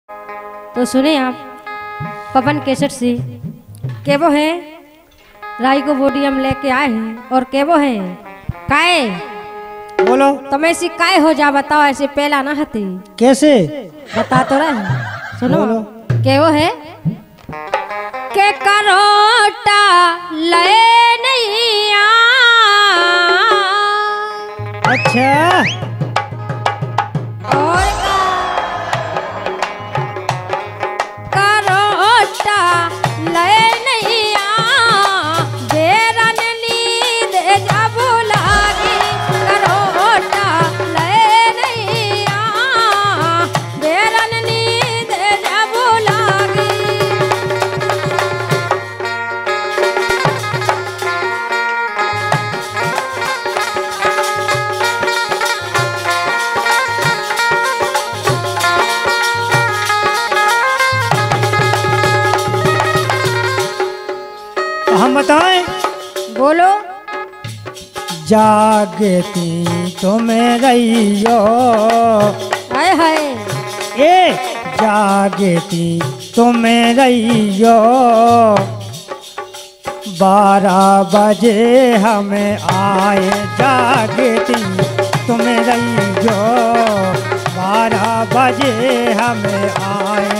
तो सुने आप पवन केसट से के वो है राई को बॉडी हम लेके आए हैं और के वो है काए बोलो तुम ऐसी काय हो जा बताओ ऐसे पहला ना हती कैसे बता तो रहे सुनो बोलो। के वो है के करोटा ले नहीं आ अच्छा और करोटा ले नहीं आ बेरन नींद जब लागी करोटा ले नहीं आ बेरन नींद जब लागी तो हम बताएं बोलो जागती तुम्हें रहियो हाय हाय ए जागती तुम्हें रहियो 12 बजे हमें आए जागती तुम्हें रहियो 12 बजे हमें आए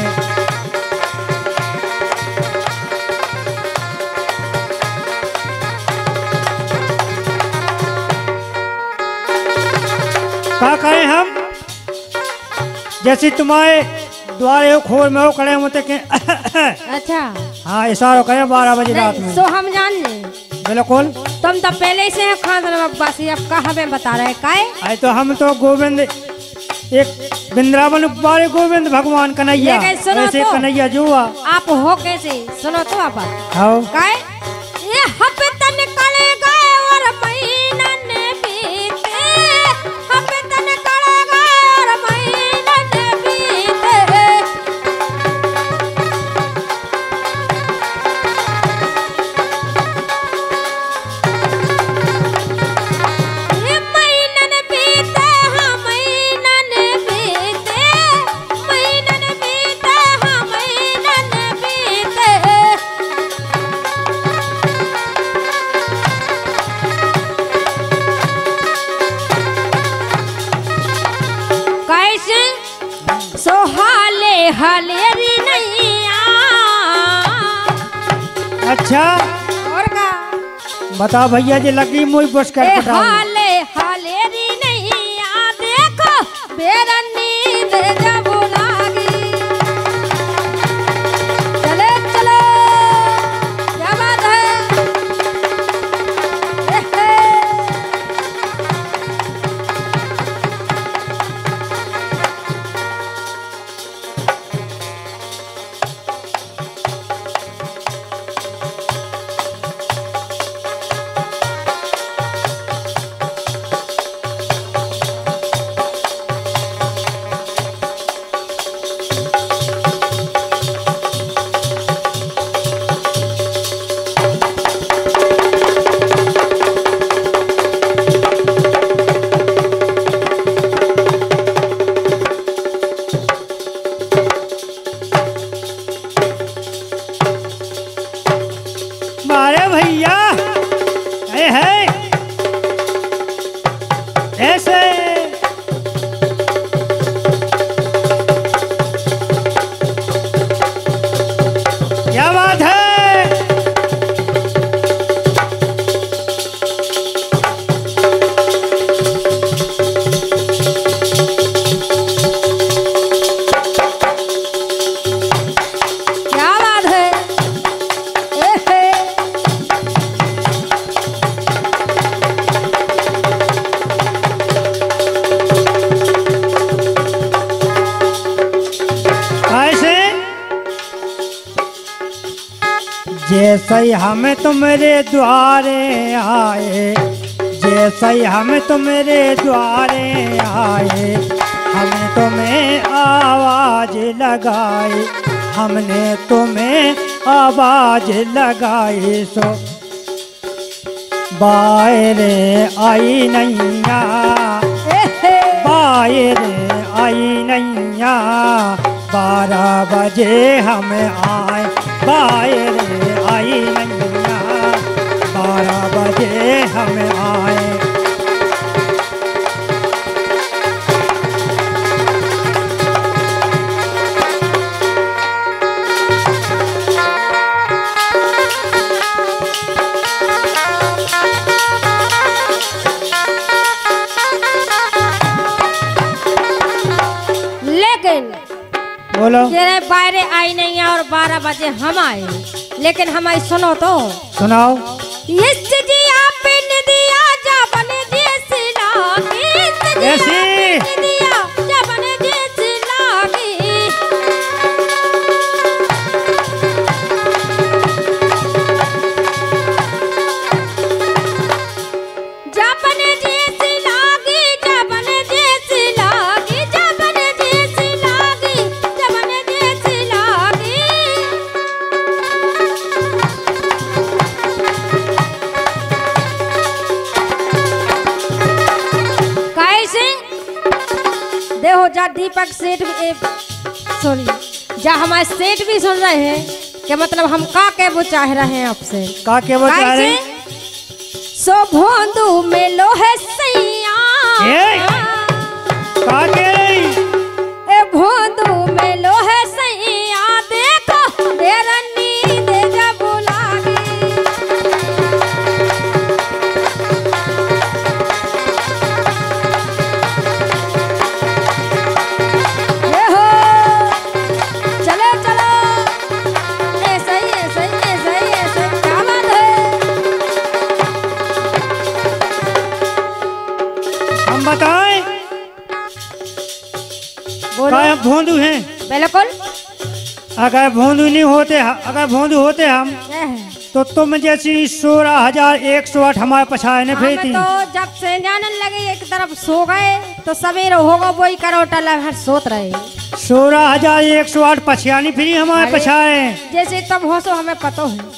क्या करें हम जैसे तुम्हारे द्वारे हो खोर में हो खड़े होते के अच्छा हाँ इशारा करें 12 बजे रात में सो हम जान ले बिल्कुल तुम तो पहले से खान बासी अब कहाँ में बता रहे काय अरे तो हम तो गोविंद एक वृंदावन वाले गोविंद भगवान कन्हैया लेकिन सुनो वैसे तो। कन्हैया जुआ आप हो कैसे सुनो तो आप हाँ काय ये हफ्ते निकल गए और महीना ने बीते हफ्ते निकल गए और महीना ने बीते ये महीना ने बीते हाँ महीना ने बीते महीना ने बीते हाँ महीना ने बीते कैसे सोहाले हलेरी नहीं अच्छा और का बताओ भैया जी लगी मुझ बस ए कर हाले हलेरी नहीं देखो बेरा नींद जब लागी चले चलो क्या बात है ए, ए। मारे भैया है ऐसे क्या बात है क्या बात है ए, हे। ऐसे जैसे ही हम तुम्हारे द्वारे आए जैसे ही हम तुम्हारे द्वारे आए हमने तुम्हें आवाज लगाई हमने तुम्हें आवाज लगाई सो बाहरे आई नैया बाहरे आई नैया 12 बजे हम आए बाए रे आई नैया 12 बजे हम आए। बोलो बाहरे आई नहीं और 12 बजे हम आए, लेकिन हमारी सुनो तो सुनाओ। देखो जा दीपक सेठ भी सॉरी जा हमारे सेठ भी सुन रहे हैं कि मतलब हम का के वो चाह रहे हैं आपसे। का के वो चाह रहे हैं? सो भोंदू में लोहे सैया का के ए भोंदू में लोहे सैया देखो मेरा नींद जब लागी। बताएं क्या भोंदू हैं? बिल्कुल। अगर भोंदू नहीं होते, अगर भोंदू होते हम तो तुम जैसी 16,108 हमारे पछाए ने फेंकी। तो जब से जानने लगे एक तरफ सो गए तो सवेरे होगा वही करोटा लहर सोत रहे। 16,108 पछियानी फिरी हमारे पछाए। जैसे तब हो सो हमें पता है।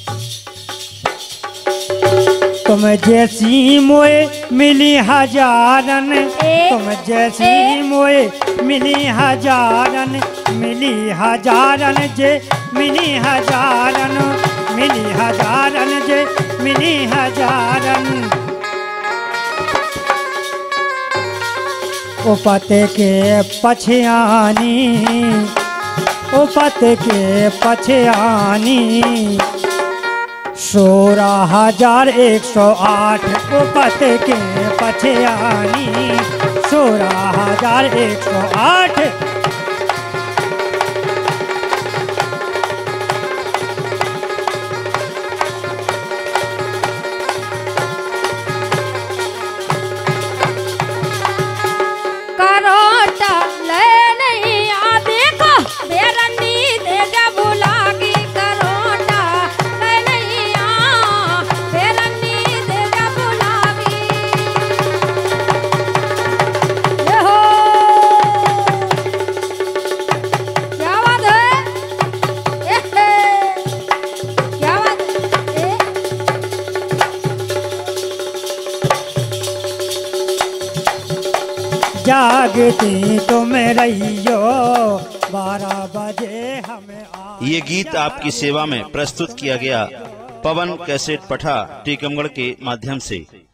तुम जैसी मोए मिली हजारन, तुम जैसी मोए मिली हजारन, मिली हजारन जे मिली हजारन, मिली हजारन जे मिली हजारन। ओ पते के पछियानी, ओ पते के पछियानी 16,108 पते के पछियानी 16,108। करोटा ले नहीं आ देखो मेरा नींद जब लागी। करोटा ले नहीं आ मेरा नींद जब लागी। ये हो क्या बात है? क्या बात है? जागती तुम रहियो 12 बजे हमें ये गीत आपकी सेवा में प्रस्तुत किया गया पवन कैसेट पठा टीकमगढ़ के माध्यम से।